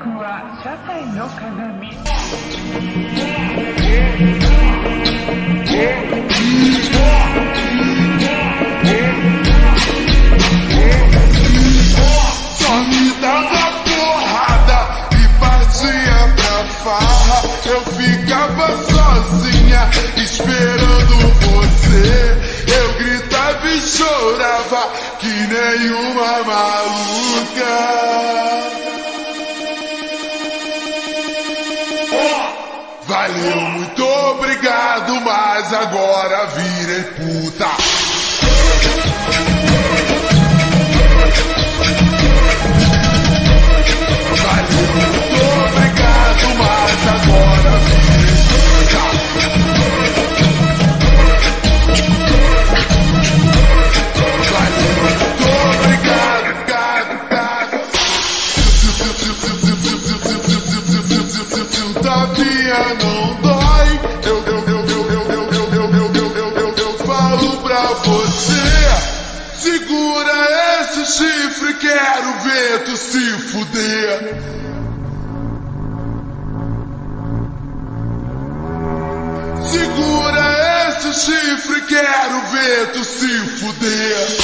僕は社会の鏡。 Só me dava porrada e partia pra farra. Eu ficava sozinha esperando você. Eu gritava e chorava que nem uma maluca. Valeu, muito obrigado, mas agora virei puta. Valeu, muito obrigado, mas agora virei puta. Valeu, muito obrigado, tapinha não dói. Eu falo pra você. Segura esse chifre, quero ver tu se fuder. Segura esse chifre, quero ver tu se fuder.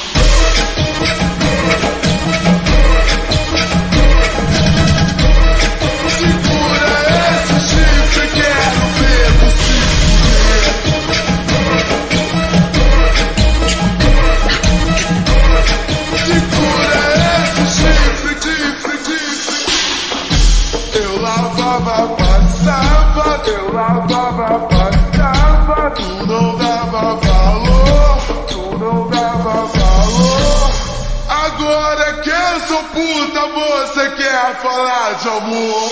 Eu lavava, passava, tu não dava valor, tu não dava valor. Agora que eu sou puta, você quer falar de amor.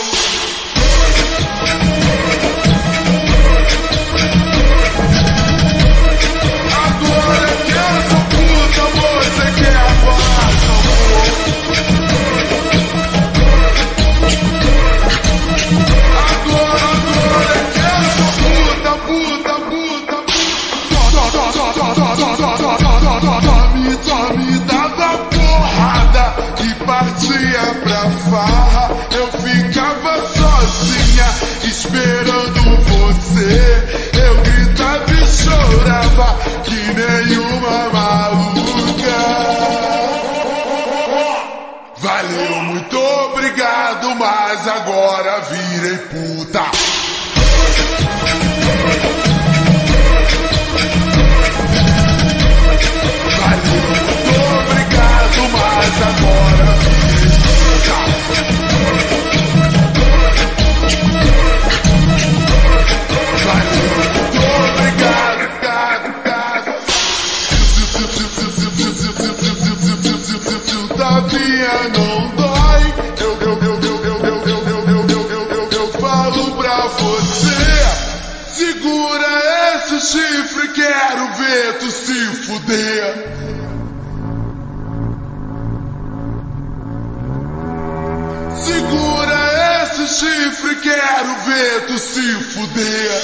Agora que eu sou puta, você quer falar de amor. Só me dava porrada e partia pra farra. Eu ficava sozinha esperando você. Eu gritava e chorava que nem uma maluca. Valeu, muito obrigado, mas agora virei puta. Valeu, muito obrigado, mas agora virei puta. Valeu, muito obrigado, tapinha não dói. Eu falo pra você. Segura esse chifre, quero ver tu se fuder. Segura esse chifre, quero ver tu se fuder.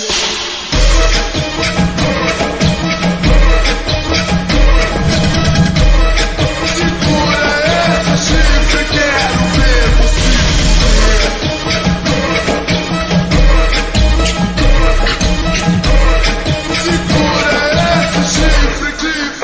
Segura esse chifre, quero ver tu se fuder. Segura esse chifre.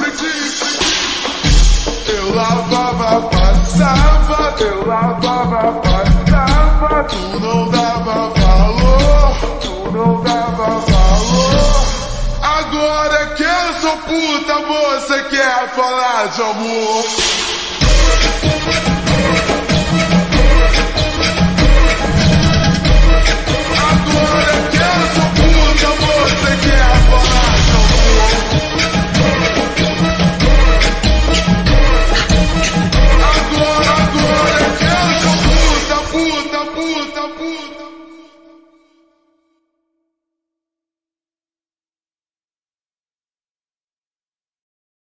Eu lavava, passava, eu lavava, passava, tu não dava valor, tu não dava valor. Agora que eu sou puta, você quer falar de amor.